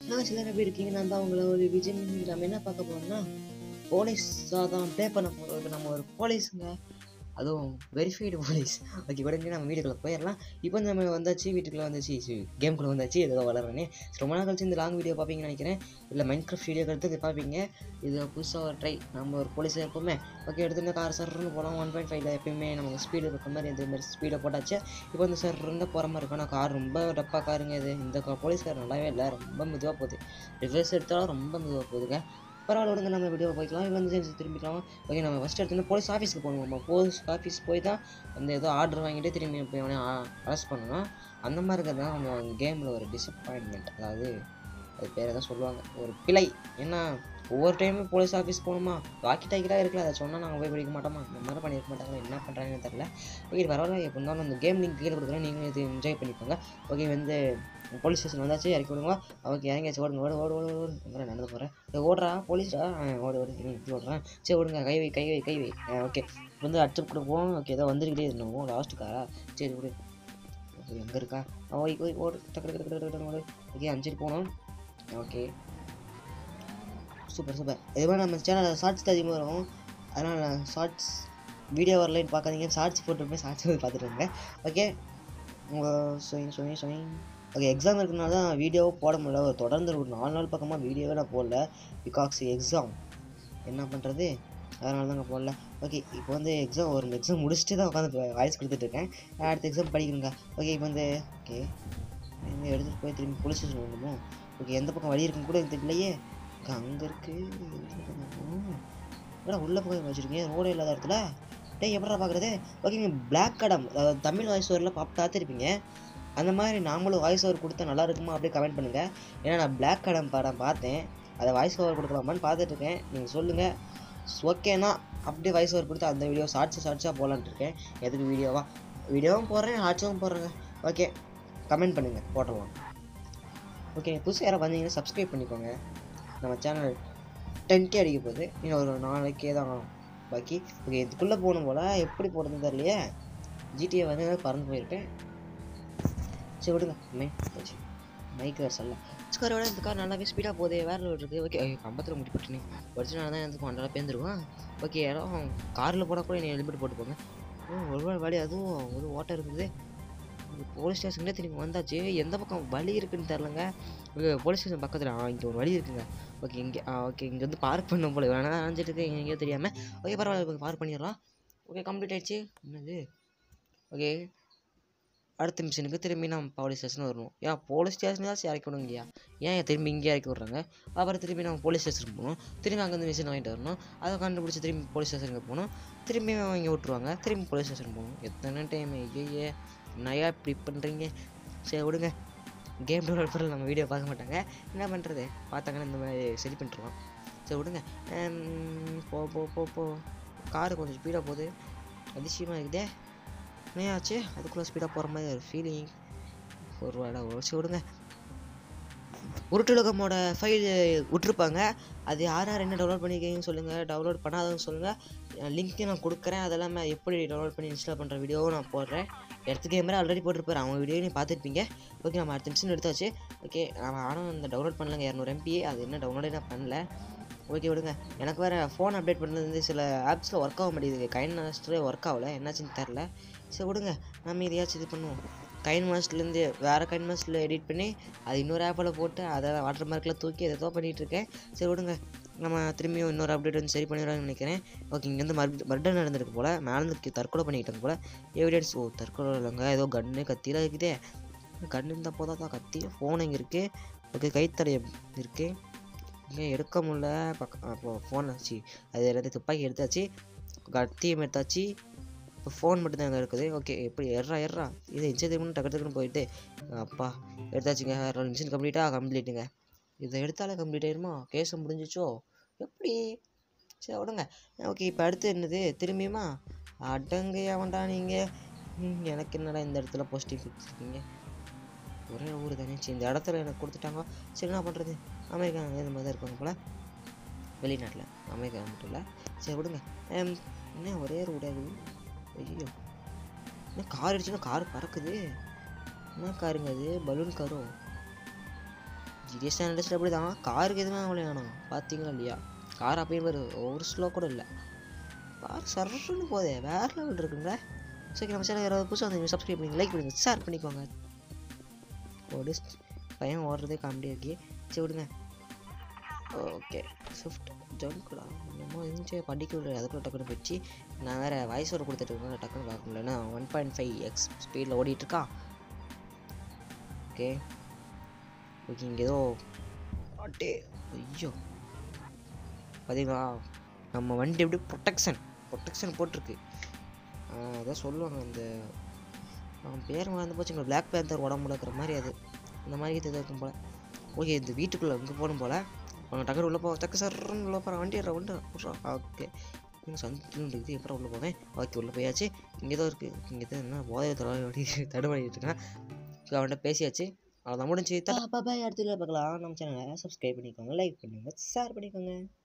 சிலர் எப்படி இருக்கீங்க? நான் தான் உங்களை ஒரு விஜய். நம்ம என்ன பார்க்க போறோம்னா, போலீஸாக தான் ப்ளே பண்ண போகிறோம். நம்ம ஒரு போலீஸுங்க, அதுவும் வெரிஃபைடு போலீஸ். ஓகே, உடனே நம்ம வீட்டுக்குள்ளே போயிடலாம். இப்போ நம்ம வந்தாச்சு, வீட்டுக்குள்ளே வந்துச்சு, கேம்குள்ளே வந்தாச்சு. ஏதோ வளர்றேனே ரொம்ப நாள் கழிச்சு இந்த லாங் வீடியோ பார்ப்பீங்கன்னு நினைக்கிறேன். இல்லை மைன்கிராஃப்ட் வீடியோ எடுத்து பார்ப்பீங்க. இது புதுசாக ஒரு ட்ரை. நம்ம ஒரு போலீஸாக இருப்போமே. ஓகே, எடுத்து இந்த கார் சர்ன்னு போகலாம். 1.5 எப்பயுமே நமக்கு ஸ்பீடு இருக்கிற மாதிரி இந்த மாதிரி ஸ்பீடை போட்டாச்சு. இப்போ வந்து சர்ன்னு போகிற மாதிரி இருக்கும். ஆனால் கார் ரொம்ப டப்பாக காருங்க. இது இந்த போலீஸ் கார் நல்லாவே இல்லை, ரொம்ப மெதுவாக போகுது. ரிவர்ஸ் எடுத்தாலும் ரொம்ப மெதுவாக போகுதுங்க. பரவாயில்ல, விடுங்க, நம்ம வீடியோ போய்க்கலாம். இல்லை வந்து திரும்பிக்கலாம். ஓகே, நம்ம ஃபஸ்ட் எடுத்து போலீஸ் ஆஃபீஸ்க்கு போகணும். போலீஸ் ஆஃபீஸ் போய் தான் அந்த ஏதோ ஆர்டர் வாங்கிட்டு திரும்பி போய் அவனே அரெஸ்ட் பண்ணணும். அந்த மாதிரி இருக்கிறது தான் கொஞ்சம் கேமில் ஒரு டிசப்பாயின்மெண்ட். அதாவது அது பேர் எதாவது சொல்லுவாங்க, ஒரு பிழை. ஏன்னா ஒவ்வொரு டைமும் போலீஸ் ஆஃபீஸ் போகணுமா, வாக்கி டாக்கிலாம் இருக்குல்ல, அதை சொன்னால் நாங்கள் போய் படிக்க மாட்டோமா, இந்த மாதிரி பண்ணியிருக்க மாட்டாங்க. என்ன பண்ணுறாங்கன்னு தெரில. ஓகே, பரவாயில்ல. எப்போ இருந்தாலும் அந்த கேம் லிங்க் கீழே கொடுக்குறேன், நீங்களும் இது என்ஜாய் பண்ணிக்கோங்க. ஓகே, வந்து போலீஸ் ஸ்டேஷன் வந்தாச்சு, இறக்கி விடுங்க. ஓகே, இறங்கியாச்சு. ஓடுங்க, ஓடு ஓடு ஓடு ஓடு. இந்த நடந்து போகிறேன். ஓடுறா போலீஸ்டா. ஓடு ஓடு ஓடுறேன். சரி, ஓடுங்க. கை வை கை வை கை வை. ஓகே, இப்போ வந்து அடிச்சு கொடுப்போம். ஓகே, ஏதோ வந்துருக்கிட்டே இருந்தோம் லாஸ்ட்டுக்கா. சரி, விடு. ஓகே, எங்கே இருக்கா? ஓய் ஓய் ஓடு, டக்கு டக்கு டக்கு டக்கு ஓடு. ஓகே, அஞ்சு போனோம். Okay, super super. இது மாதிரி நம்ம சேனலில் ஷார்ட்ஸ் அதிகமாக வரும். அதனால் ஷார்ட்ஸ் வீடியோ வரலைன்னு பார்க்காதீங்க, ஷார்ட்ஸ் போட்டுருப்பேன். ஷார்ட்ஸ் வந்து பார்த்துட்டுருங்க. ஓகே, உங்கள் சொயிங். ஓகே, எக்ஸாம் இருக்கிறனால தான் வீடியோவும் போட முடியல. ஒரு தொடர்ந்து ஒரு 4 நாள் பக்கமாக வீடியோவே நான் போடல. பிகாஸ் எக்ஸாம் என்ன பண்ணுறது, அதனால தான் நான் போடல. ஓகே, இப்போ வந்து ஒரு எக்ஸாம் முடிச்சுட்டு தான் உட்காந்து வாய்ஸ் கொடுத்துட்ருக்கேன். அடுத்த எக்ஸாம் படிக்கணுங்க. ஓகே, இப்போ வந்து ஓகே எடுத்துகிட்டு போய் திரும்பி போலீஸ் ஸ்டேஷன் வரணுமோ. ஓகே, எந்த பக்கம் வழி இருக்குன்னு கூட எனக்கு தெரியலையே. அங்கே இருக்குது. உள்ள பக்கம் வச்சுருக்கீங்க ரோடு இல்லாத இடத்துல. எப்படா பார்க்குறது? ஓகே, நீங்கள் பிளாக் அடம், அதாவது தமிழ் வாய்ஸ் ஓவரில் பார்த்துருப்பீங்க. அந்த மாதிரி நாமளும் வாய்ஸ் ஓவர் கொடுத்தா நல்லா இருக்குமா அப்படியே கமெண்ட் பண்ணுங்கள். ஏன்னா நான் பிளாக் அடம் படம் பார்த்தேன், அதை வாய்ஸ் ஓவர் கொடுக்கலாமான்னு பார்த்துட்ருக்கேன். நீங்கள் சொல்லுங்கள். ஓகேண்ணா அப்படியே வாய்ஸ் ஓவர் கொடுத்து அந்த வீடியோ ஷார்ட்ஸாக போகலான்ட்டு இருக்கேன். எதுக்கு வீடியோவும் போடுறேன், ஷார்ட்ஸும் போடுறேங்க. ஓகே, கமெண்ட் பண்ணுங்கள், போட்டுடலாம். ஓகே, புதுசாக யாராவது வந்தீங்கன்னா சப்ஸ்கிரைப் பண்ணிக்கோங்க. நம்ம சேனல் 10K அடிக்க போகுது. இன்னும் ஒரு 4K தான் பாக்கி. ஓகே, இதுக்குள்ளே போகணும் போல், எப்படி போகிறதுன்னு தெரியலையே. ஜிடிஏ வந்து பறந்து போயிருக்கேன். சரி, விடுங்க. மைக் வேறு சொல்ல ஸ்காரோட இந்த கார் நல்லாவே ஸ்பீடாக போகுது. வேறு இருக்குது. ஓகே, கம்பத்தில் முடி போட்டுனே படிச்சுனால தான் எனக்கு கொண்டாட பேர்ந்துருவோம். ஓகே, யாரும் காரில் போனால் கூட என்னை ஹெல்மெட் போட்டு போங்க. ஒரு வழி அதுவும் ஒரு ஓட்டம் இருக்குது. போலீஸ் ஸ்டேஷன்லேயே திரும்பி வந்தாச்சு. எந்த பக்கம் வழி இருக்குதுன்னு தெரிலங்க. போலீஸ் ஸ்டேஷன் பக்கத்தில் இங்கே ஒரு வழி இருக்குங்க. ஓகே, ஓகே, இங்கே வந்து பார்க் பண்ணும் போல வேணா அரைஞ்சிட்டு இருக்கு எங்கேயோ தெரியாமல். ஓகே, பரவாயில்ல, பார்க் பண்ணிடலாம். ஓகே, கம்ப்ளீட் ஆகிடுச்சு. என்னது? ஓகே, அடுத்த மிஷனுக்கு திரும்பி நம்ம போலீஸ் ஸ்டேஷன் வரணும். ஏன் போலீஸ் ஸ்டேஷனாச்சும் இறக்கி விடுங்கய்யா, ஏன் திரும்பி இங்கே இறக்கி விட்றாங்க? அப்புறம் திரும்பி நம்ம போலீஸ் ஸ்டேஷனுக்கு போகணும். திரும்பி அங்கேருந்து மிஷின் வாங்கிட்டு வரணும். அதை கண்டுபிடிச்சி திரும்பி போலீஸ் ஸ்டேஷனுக்கு போகணும். திரும்பி இங்கே விட்ருவாங்க. திரும்பி போலீஸ் ஸ்டேஷன் போகணும். எத்தனை டைம்? ஐயே, நயா இப்படி பண்ணுறீங்க. சரி, விடுங்க. கேம் டெவலப் பண்ணல, நம்ம வீடியோ பார்க்க மாட்டாங்க. என்ன பண்ணுறது, பார்த்தாங்கன்னா இந்த மாதிரி சரி பண்ணிட்டுருவோம். சரி, விடுங்க. போ காரு கொஞ்சம் ஸ்பீடாக போகுது. அதிசயமாக இருக்குதே. ஆச்சு அதுக்குள்ளே ஸ்பீடாக போகிற மாதிரி ஒரு ஃபீலிங். ஒரு வேலை உடச்சி விடுங்க. உருட்டுலகமோட ஃபைல் விட்டுருப்பாங்க. அது யார் என்ன டவுன்லோட் பண்ணியிருக்கீங்கன்னு சொல்லுங்கள். டவுன்லோட் பண்ணாதவங்க சொல்லுங்கள். லிங்க்கு நான் கொடுக்குறேன். அதெல்லாம் எப்படி டவுன்லோட் பண்ணி இன்ஸ்டால் பண்ணுற வீடியோவும் நான் போடுறேன். எடுத்து கேமரா ஆல்ரெடி போட்டிருப்பாரு, அவங்க வீடியோ நீ பார்த்துருப்பீங்க. ஓகே, நம்ம அடுத்த மிஷின் எடுத்தாச்சு. ஓகே, நம்ம ஆனால் இந்த டவுன்லோட் பண்ணலங்க 200 MB. அது என்ன டவுன்லோடே நான் பண்ணல. ஓகே, விடுங்க. எனக்கு வேறு ஃபோன் அப்டேட் பண்ணது சில ஆப்ஸில் ஒர்க் ஆக மாட்டேங்குது. கைன் மாஸ்டரே ஒர்க் ஆகலை, என்னாச்சுன்னு தெரில. சரி, விடுங்க. நம்ம இதையாச்சும் இது பண்ணுவோம். கைன் மாஸ்டர்லேருந்து வேறு கைன் மாஸ்டரில் எடிட் பண்ணி அது இன்னொரு ஆப்பில் போட்டு அதை வாட்டர் மார்க்கில் தூக்கி எதோ பண்ணிகிட்ருக்கேன். சரி, விடுங்க. நம்ம திரும்பியும் இன்னொரு அப்டேட் வந்து சரி பண்ணிடுவாங்கன்னு நினைக்கிறேன். ஓகே, இங்கேருந்து மர்டர் நடந்திருக்கு போல். மேலேருந்து தற்கொலை பண்ணிக்கிட்டாங்க போல். எவிடன்ஸ். தற்கொலை இல்லைங்க, ஏதோ கன்று கத்திலாம் இருக்குதே. கன்று இருந்தால் போதா தான், கத்தி ஃபோன் இங்கே இருக்குது. ஓகே, கைத்தடையம் இருக்குது. இங்கே எடுக்க முடில. அப்போது ஃபோன் ஆச்சு, அது எல்லாத்தையும் துப்பாக்கி எடுத்தாச்சு, கத்தியம் எடுத்தாச்சு. இப்போ ஃபோன் மட்டும் தான் அங்கே இருக்குது. ஓகே, எப்படி எர்றா இதை இன்ச்சதுக்கு டக்குன்னு போயிட்டு அப்பா எடுத்தாச்சுங்க. மிஷின் கம்ப்ளீட்டுங்க. இதை எடுத்தாலே கம்ப்ளீட் ஆயிருமா? கேஸை முடிஞ்சிச்சோ எப்படி? சரி, விடுங்க. ஓகே, இப்போ அடுத்து என்னது? திரும்பியுமா? அடங்கையா வேண்டா நீங்கள். எனக்கு என்னடா இந்த இடத்துல போஸ்டிங் கொடுத்துருக்கீங்க? ஒரே ஊர் தானே. சரி, இந்த இடத்துல எனக்கு கொடுத்துட்டாங்க. சரி, என்ன பண்ணுறது? அமெரிக்கா இந்த மாதிரி தான் இருப்பாங்க போல். வெளிநாட்டில், அமெரிக்கா மட்டும் இல்லை. சரி, விடுங்க. என்ன ஒரே ரோடாகுது? ஐயோ, என்ன கார் அடிச்சுன்னா கார் பறக்குது? என்ன காருங்க அது? பலூன் காரோ? சீரியஸாக இண்டஸ்ட்ரி அப்படி தான். காருக்கு எதுவுமே அவ்வளோ வேணும். பார்த்தீங்களா இல்லையா? கார் அப்பயும் ஒரு ஒரு ஸ்லோ கூட இல்லை. கார் சர்ன்னு போதே வேறு லெவல் இருக்குங்களே. சரி நம்ம சேனல் யாராவது புதுசாக வந்து சப்ஸ்கிரைப் பண்ணி லைக் பண்ணுங்கள், ஷேர் பண்ணிக்கோங்க. ஒரு பையன் ஓடுறதே காமெடி இருக்கி. சரி விடுங்க. ஓகே ஸ்விஃப்ட் ஜம்ப்டா நம்ம இருந்துச்சு படிக்க விட அதுக்குள்ள டக்குன்னு போயிடுச்சு. நான் வேறு வாய்ஸ் ஓவர் கொடுத்துட்டு இருக்கேன், டக்குன்னு பார்க்க முடியலன்னா 1.5x ஸ்பீடில் ஓடிட்டுருக்கா. ஓகே ஓகே இங்கே ஏதோ அட்டே ஐயோ பார்த்தீங்களா நம்ம வண்டி எப்படி ப்ரொட்டெக்ஷன் போட்டிருக்கு. அதான் சொல்லுவாங்க அந்த அவன் பேர் மறந்து போச்சு. எங்கள் பிளாக் பேந்தர் உடம்புல இருக்கிற மாதிரி அது இந்த மாதிரி இது இருக்கும் போல். ஓகே இந்த வீட்டுக்குள்ளே இங்கே போகணும் போல். அவங்க டக்குனு உள்ளே டக்கு சர்ன்னு உள்ள போகிறேன். வண்டி விட்றா. ஓகே சந்திலும் இருக்குது. எப்பறம் உள்ளே போவேன். ஓகே உள்ளே போயாச்சு. இங்கே தான் இருக்குது. இங்கே தான் என்ன போதை தடுமாடிட்டு இருக்கேன். அவன்கிட்ட பேசியாச்சு. அவ்வளோதான் முடிஞ்சு. பாய் அடுத்த பார்க்கலாம். நம்ம சேனலை சப்ஸ்கிரைப் பண்ணிக்கோங்க, லைக் பண்ணுங்கள், ஷேர் பண்ணிக்கோங்க.